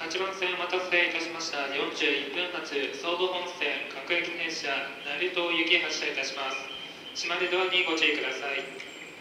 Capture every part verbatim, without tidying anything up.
はちばん線お待たせいたしました。よんじゅういっぷん発、総武本線各駅停車、成東行き発車いたします。閉まりドアにご注意ください。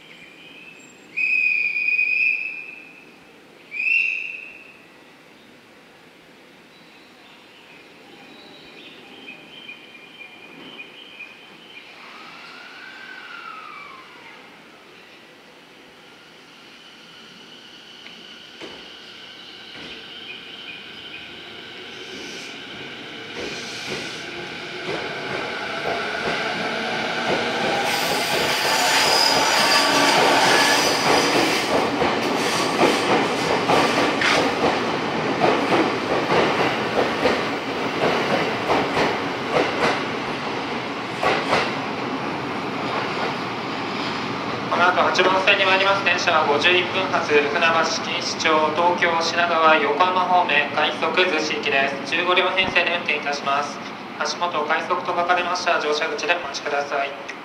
この後はちばん線に参ります電車はごじゅういっぷん発、船橋、錦糸町、東京、品川、横浜方面、快速逗子行きです。じゅうごりょう編成で運転いたします。足元快速と書かれました乗車口でお待ちください。